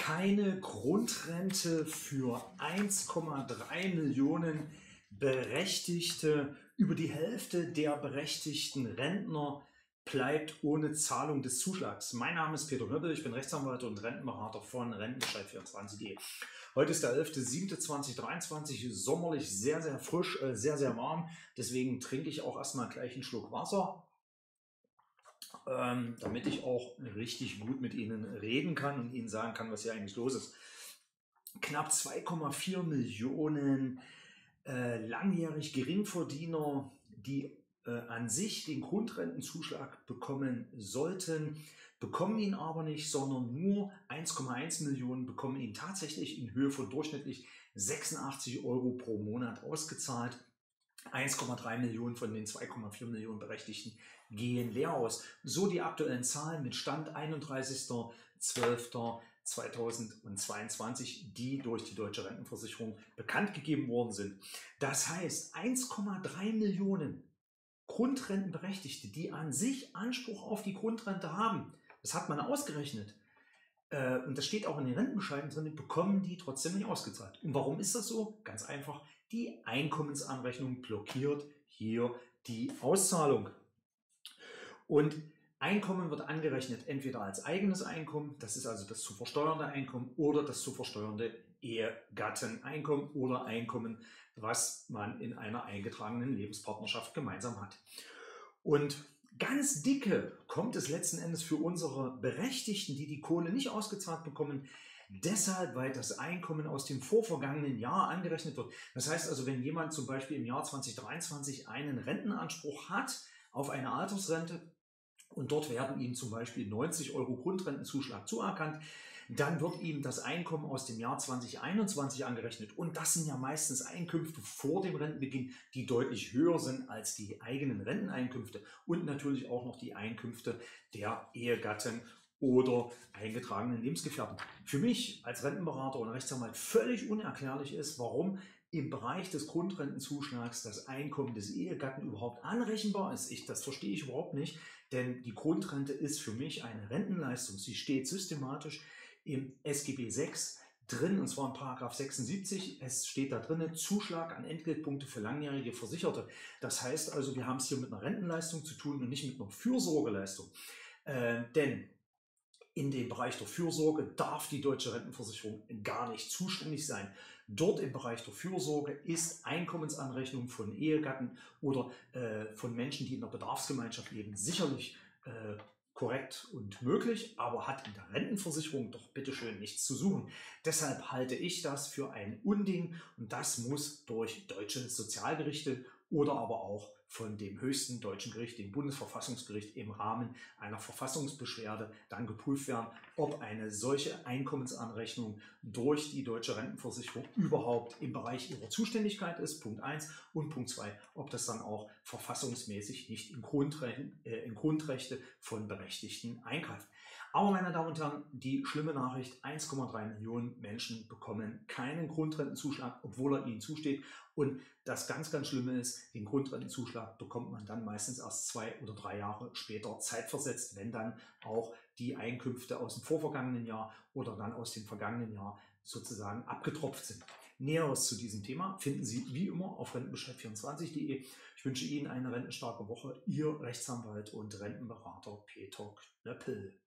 Keine Grundrente für 1,3 Millionen Berechtigte. Über die Hälfte der berechtigten Rentner bleibt ohne Zahlung des Zuschlags. Mein Name ist Peter Knöppel, ich bin Rechtsanwalt und Rentenberater von Rentenbescheid24.de. Heute ist der 11.07.2023, sommerlich sehr, sehr frisch, sehr, sehr warm. Deswegen trinke ich auch erstmal gleich einen Schluck Wasser, damit ich auch richtig gut mit Ihnen reden kann und Ihnen sagen kann, was hier eigentlich los ist. Knapp 2,4 Millionen langjährig Geringverdiener, die an sich den Grundrentenzuschlag bekommen sollten, bekommen ihn aber nicht, sondern nur 1,1 Millionen bekommen ihn tatsächlich in Höhe von durchschnittlich 86 Euro pro Monat ausgezahlt. 1,3 Millionen von den 2,4 Millionen Berechtigten gehen leer aus. So die aktuellen Zahlen mit Stand 31.12.2022, die durch die Deutsche Rentenversicherung bekannt gegeben worden sind. Das heißt, 1,3 Millionen Grundrentenberechtigte, die an sich Anspruch auf die Grundrente haben, das hat man ausgerechnet, und das steht auch in den Rentenbescheiden drin, bekommen die trotzdem nicht ausgezahlt. Und warum ist das so? Ganz einfach, die Einkommensanrechnung blockiert hier die Auszahlung. Und Einkommen wird angerechnet entweder als eigenes Einkommen, das ist also das zu versteuernde Einkommen, oder das zu versteuernde Ehegatteneinkommen oder Einkommen, was man in einer eingetragenen Lebenspartnerschaft gemeinsam hat. Und ganz dicke kommt es letzten Endes für unsere Berechtigten, die die Kohle nicht ausgezahlt bekommen, deshalb, weil das Einkommen aus dem vorvergangenen Jahr angerechnet wird. Das heißt also, wenn jemand zum Beispiel im Jahr 2023 einen Rentenanspruch hat auf eine Altersrente und dort werden ihm zum Beispiel 90 Euro Grundrentenzuschlag zuerkannt, dann wird ihm das Einkommen aus dem Jahr 2021 angerechnet. Und das sind ja meistens Einkünfte vor dem Rentenbeginn, die deutlich höher sind als die eigenen Renteneinkünfte und natürlich auch noch die Einkünfte der Ehegatten oder eingetragenen Lebensgefährten. Für mich als Rentenberater und Rechtsanwalt völlig unerklärlich ist, warum im Bereich des Grundrentenzuschlags das Einkommen des Ehegatten überhaupt anrechenbar ist. Das verstehe ich überhaupt nicht, denn die Grundrente ist für mich eine Rentenleistung. Sie steht systematisch im SGB VI drin, und zwar in Paragraph 76. Es steht da drin, Zuschlag an Entgeltpunkte für langjährige Versicherte. Das heißt also, wir haben es hier mit einer Rentenleistung zu tun und nicht mit einer Fürsorgeleistung. Denn in dem Bereich der Fürsorge darf die Deutsche Rentenversicherung gar nicht zuständig sein. Dort im Bereich der Fürsorge ist Einkommensanrechnung von Ehegatten oder von Menschen, die in der Bedarfsgemeinschaft leben, sicherlich korrekt und möglich, aber hat in der Rentenversicherung doch bitteschön nichts zu suchen. Deshalb halte ich das für ein Unding und das muss durch deutsche Sozialgerichte oder aber auch von dem höchsten deutschen Gericht, dem Bundesverfassungsgericht, im Rahmen einer Verfassungsbeschwerde dann geprüft werden, ob eine solche Einkommensanrechnung durch die Deutsche Rentenversicherung überhaupt im Bereich ihrer Zuständigkeit ist, Punkt 1. Und Punkt 2, ob das dann auch verfassungsmäßig nicht in Grundrechte von Berechtigten eingreift. Aber meine Damen und Herren, die schlimme Nachricht, 1,3 Millionen Menschen bekommen keinen Grundrentenzuschlag, obwohl er ihnen zusteht. Und das ganz, ganz Schlimme ist, den Grundrentenzuschlag bekommt man dann meistens erst 2 oder 3 Jahre später zeitversetzt, wenn dann auch die Einkünfte aus dem vorvergangenen Jahr oder dann aus dem vergangenen Jahr sozusagen abgetropft sind. Näheres zu diesem Thema finden Sie wie immer auf Rentenbescheid24.de. Ich wünsche Ihnen eine rentenstarke Woche. Ihr Rechtsanwalt und Rentenberater Peter Knöppel.